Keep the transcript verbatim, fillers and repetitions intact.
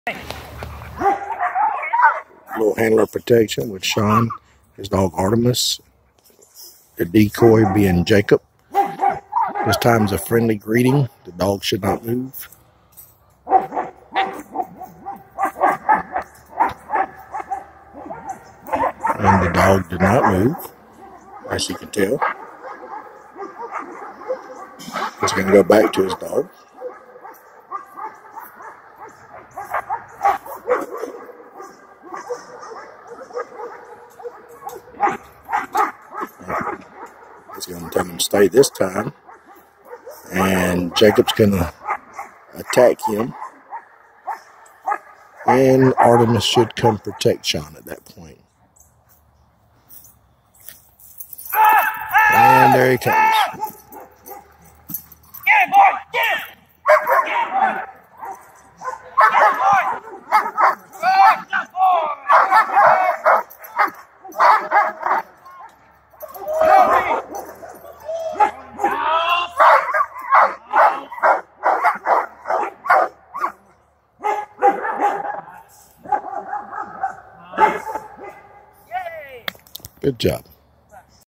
Little handler protection with Sean, his dog Artemus. The decoy being Jacob. This time is a friendly greeting. The dog should not move. And the dog did not move, as you can tell. He's going to go back to his dog. He's going to tell him to stay this time. And Jacob's going to attack him. And Artemis should come protect Sean at that point. And there he comes. Get him, boy! Get him! Get him, boy! Get him, boy! Good boy! Good job.